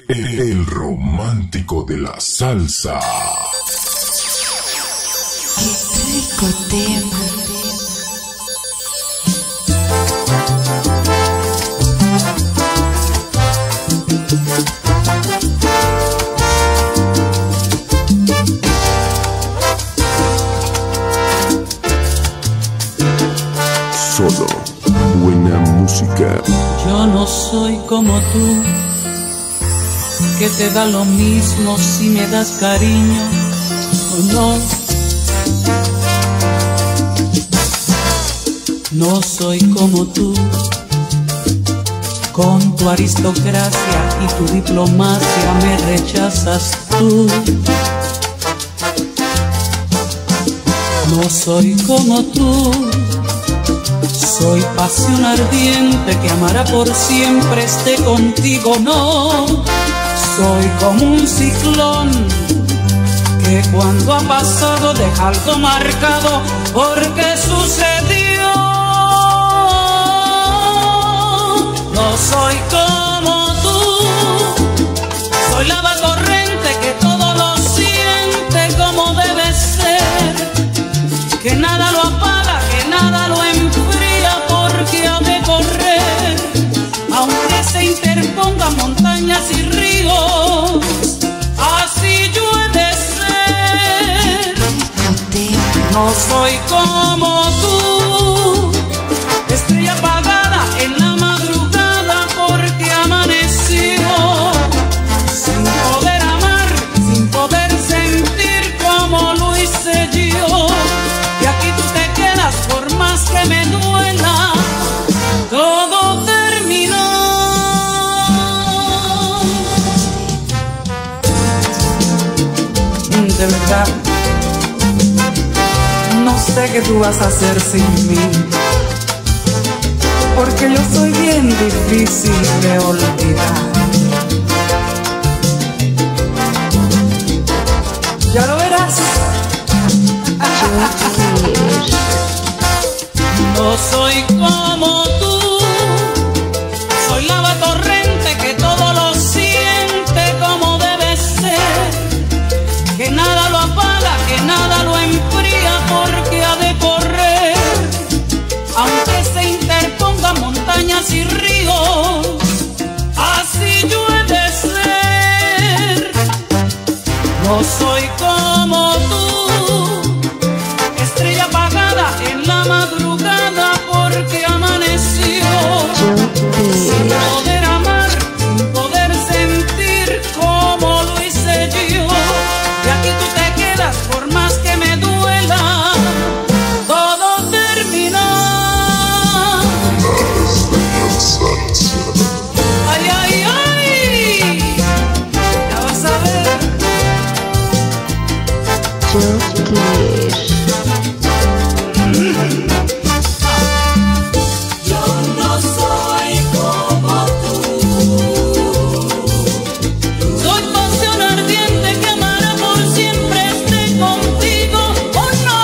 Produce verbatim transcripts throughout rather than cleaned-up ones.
el romántico de la salsa. Qué rico tema. Solo buena música. Yo no soy como tú, que te da lo mismo si me das cariño o no. No soy como tú, con tu aristocracia y tu diplomacia me rechazas tú. No soy como tú, soy pasión ardiente que amará por siempre, esté contigo no. Soy como un ciclón que cuando ha pasado deja algo marcado porque sucedió. No soy como tú, soy lava corriente que todo lo siente como debe ser, que nada lo apaga, que nada lo enfría porque ha de correr, aunque se interpongan montañas y ríos, así yo he de ser. No soy como tú, estrella apagada en la madrugada porque amaneció, sin poder amar, sin poder sentir como lo hice yo. Y aquí tú te quedas por más que me duela, todo terminó. De verdad, no sé qué tú vas a hacer sin mí, porque yo soy bien difícil de olvidar. Ya lo verás. No soy como tú, soy lava torrente que todo lo siente como debe ser, que nada lo apaga, que nada lo enfría porque ha de correr, aunque se interpongan montañas y ríos, así yo he de ser. No soy como tú, estrella apagada en la madrugada porque amaneció, sin poder amar, sin poder sentir como lo hice yo. Y aquí tú te quedas por más que me duela, todo terminó. Ay, ay, ay, ya vas a ver. Yo no soy como tú, Soy pasión ardiente que amará por siempre, esté contigo o no.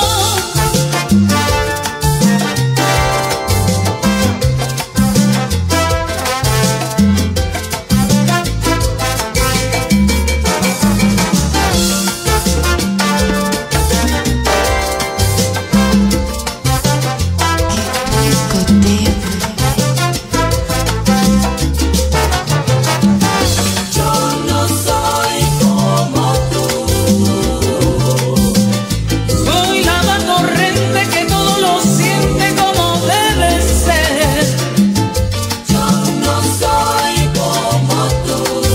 yo no soy como tú, Soy lava corriente que todo lo siente como debe ser, yo no soy como tú,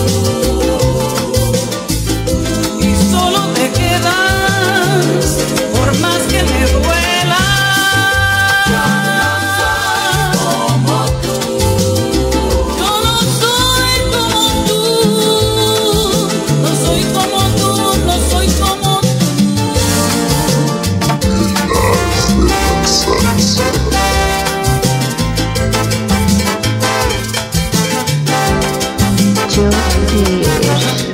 y solo te quedas por más que me duela. como tú, Yo no soy como tú, no soy como tú, no soy como tú. Yo quiero